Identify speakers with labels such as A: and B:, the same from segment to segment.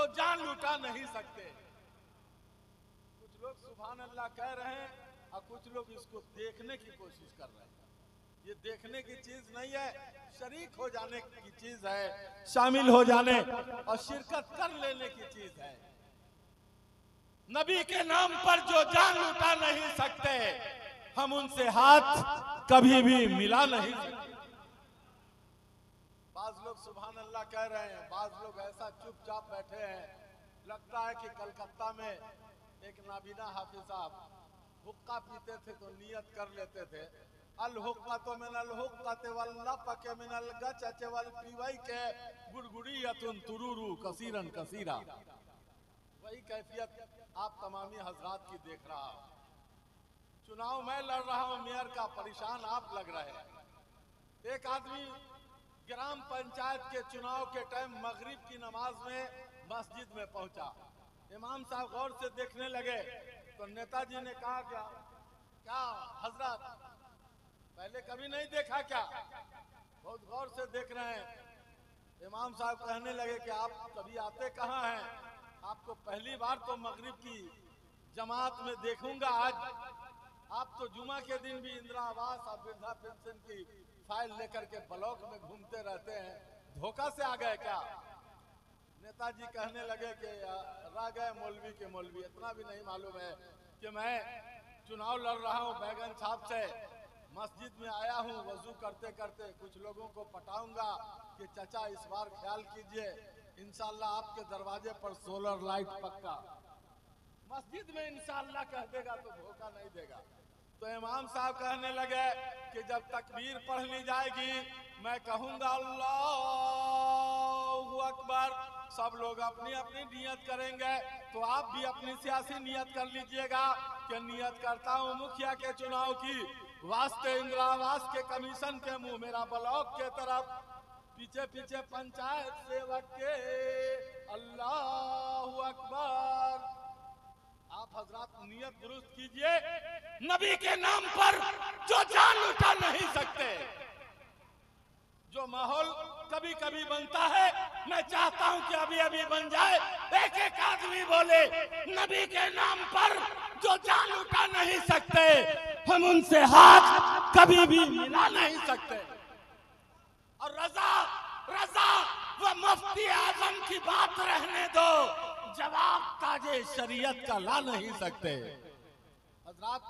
A: जान लुटा नहीं सकते। कुछ लोग सुभान अल्लाह कह रहे हैं और कुछ लोग इसको देखने की कोशिश कर रहे हैं। ये देखने की चीज नहीं है, शरीक हो जाने की चीज है, शामिल हो जाने और शिरकत कर लेने की चीज है। नबी के नाम पर जो जान लुटा नहीं सकते, हम उनसे हाथ कभी भी मिला नहीं सकते। बाज लोग सुभान अल्लाह कह रहे हैं, बाज लोग ऐसा चुपचाप बैठे हैं, लगता है कि कलकत्ता में एक नाबीना हाफिज साहब हुक्का पीते थे तो नियत कर लेते थे, अल हुक्का तो मिनल हुक्कते वल लपके मिनल गचचे वल पीवाई के गुड़गुड़ियतुन तुरुरु कसीरन कसीरा। वही कैफियत आप तमामी हजरात की देख रहा हूं। चुनाव मैं लड़ रहा हूं मेयर का, परेशान आप लग रहे हैं। एक आदमी ग्राम पंचायत के चुनाव के टाइम मगरिब की नमाज में मस्जिद में पहुंचा। इमाम साहब गौर से देखने लगे तो नेताजी ने कहा, क्या हजरत पहले कभी नहीं देखा क्या? बहुत गौर से देख रहे हैं। इमाम साहब कहने लगे कि आप कभी आते कहाँ हैं? आपको पहली बार तो मगरिब की जमात में देखूंगा। आज आप तो जुमा के दिन भी इंदिरा आवास और वृद्धा पेंशन की फाइल लेकर के ब्लॉक में घूमते रहते हैं, धोखा से आ गए क्या? नेताजी कहने लगे कि रह गए मौलवी के मौलवी, इतना भी नहीं मालूम है कि मैं चुनाव लड़ रहा हूं बैगन छाप से, मस्जिद में आया हूं, वजू करते करते कुछ लोगों को पटाऊंगा कि चाचा इस बार ख्याल कीजिए, इंशाल्लाह आपके दरवाजे पर सोलर लाइट पक्का। मस्जिद में इंशाल्लाह कह देगा तो धोखा नहीं देगा। तो इमाम साहब कहने लगे कि जब तकबीर पढ़ ली जाएगी मैं कहूंगा अल्लाहू अकबर, सब लोग अपनी अपनी नियत करेंगे, तो आप भी अपनी सियासी नियत कर लीजिएगा कि नियत करता हूं मुखिया के चुनाव की, वास्ते इंदिरा आवास के कमीशन के मुंह मेरा ब्लॉक के तरफ, पीछे पीछे पंचायत सेवक के, अल्लाहू अकबर। आप हजरात नियत दुरुस्त कीजिए। नबी के नाम पर जो जान लुटा नहीं सकते, जो माहौल कभी कभी बनता है, मैं चाहता हूं कि अभी अभी बन जाए, एक एक आदमी बोले नबी के नाम पर जो जान लुटा नहीं सकते, हम उनसे हाथ कभी भी मिला नहीं सकते। और रजा रजा व मुफ्ती आजम की बात रहने दो, जवाब ताजे शरीयत का ला नहीं सकते। हजरात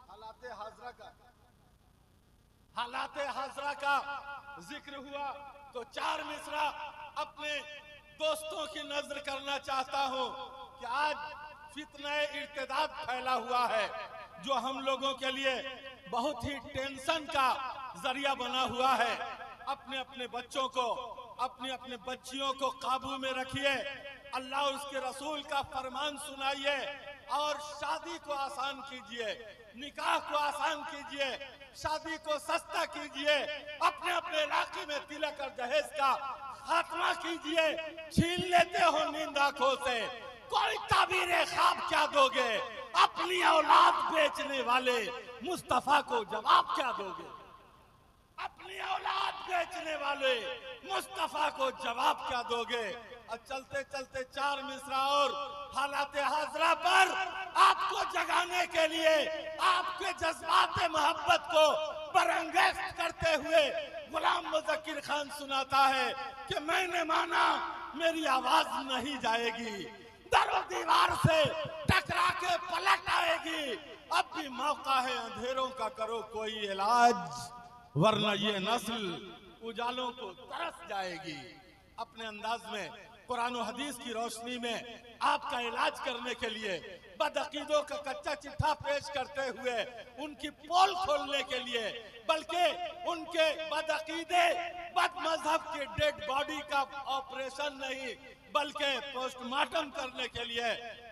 A: हालाते हाजरा का जिक्र हुआ तो चार मिसरा अपने दोस्तों की नजर करना चाहता हूं कि आज फितने इर्तिदाद फैला हुआ है, जो हम लोगों के लिए बहुत ही टेंशन का जरिया बना हुआ है। अपने अपने बच्चों को, अपने अपने बच्चियों को काबू में रखिए, अल्लाह और उसके रसूल का फरमान सुनाइए और शादी को आसान कीजिए, निकाह को आसान कीजिए, शादी को सस्ता कीजिए, अपने अपने इलाके में तिलक और दहेज का खात्मा कीजिए। छीन लेते हो नींद आंखों से, कोई ताबीर ख्वाब क्या दोगे? अपनी औलाद बेचने वाले मुस्तफा को जवाब क्या दोगे? अपनी औलाद बेचने वाले मुस्तफा को जवाब क्या दोगे? और चलते चलते चार मिसरा और हालाते हाजरा पर आपको जगाने के लिए, आपके जज्बात मोहब्बत को बरंगेज करते हुए गुलाम मुज़क्किर खान सुनाता है कि मैंने माना मेरी आवाज नहीं जाएगी, दरो दीवार से टकरा के पलट आएगी, अब भी मौका है अंधेरों का करो कोई इलाज, वरना ये नस्ल उजालों को तरस जाएगी। अपने अंदाज में कुरान और हदीस की रोशनी में आपका इलाज करने के लिए बदअकीदों का कच्चा चिट्ठा पेश करते हुए उनकी पोल खोलने के लिए, बल्कि उनके बदअकीदे बद मजहब के डेड बॉडी का ऑपरेशन नहीं बल्कि पोस्टमार्टम करने के लिए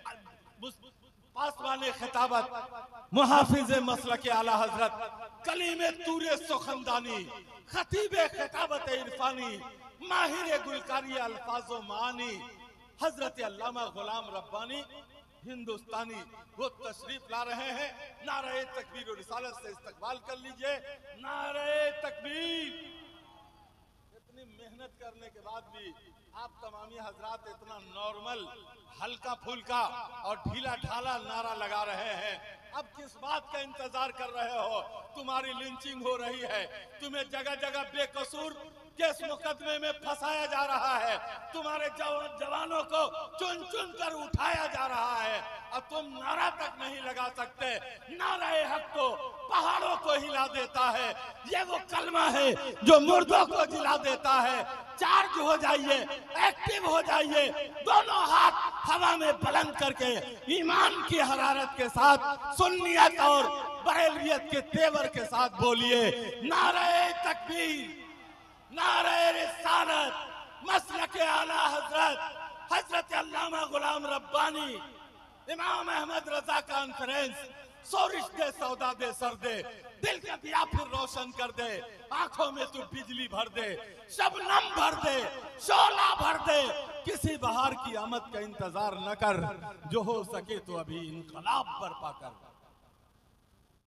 A: पासवाने खिताबत मुहाफिज मसलक आला हजरत कलीमे तूरे सुखंदानी खतीबे खिताबत इरफानी माहिर गुलकारी अल्फाजो मानी हजरत अल्लामा गुलाम रब्बानी हिंदुस्तानी वो तशरीफ ला रहे हैं। नारे तकबीर और रिसालत से इस्तकबाल कर लीजिए। नारे तकबीर। इतनी मेहनत करने के बाद भी आप तमामी हजरात इतना नॉर्मल हल्का फुल्का और ढीला ढाला नारा लगा रहे हैं, अब किस बात का इंतजार कर रहे हो? तुम्हारी लिंचिंग हो रही है, तुम्हें जगह जगह बेकसूर केस मुकदमे में फंसाया जा रहा है, तुम्हारे जवानों को चुन चुन कर उठाया जा रहा है, अब तुम नारा तक नहीं लगा सकते। नारे हक तो पहाड़ों को हिला देता है, ये वो कलमा है जो मुर्दों को जिला देता है। चार्ज हो जाइए, एक्टिव हो जाइए, दोनों हाथ हवा में बुलंद करके ईमान की हरारत के साथ, सुन्नियत और बरेलवियत के तेवर के साथ बोलिए, नारे तकबीर, नारे रिसालत, मसलक आला हजरत हजरत अल्लामा गुलाम रब्बानी, इमाम अहमद रजा कॉन्फ्रेंस, सोरिश दे सौदा दे सर दे, दिल का दिया फिर रोशन कर दे, आंखों में तू बिजली भर दे, शबनम भर दे, शोला भर दे, किसी बहार की आमद का इंतजार न कर, जो हो सके तो अभी इनकलाब बर्पा कर।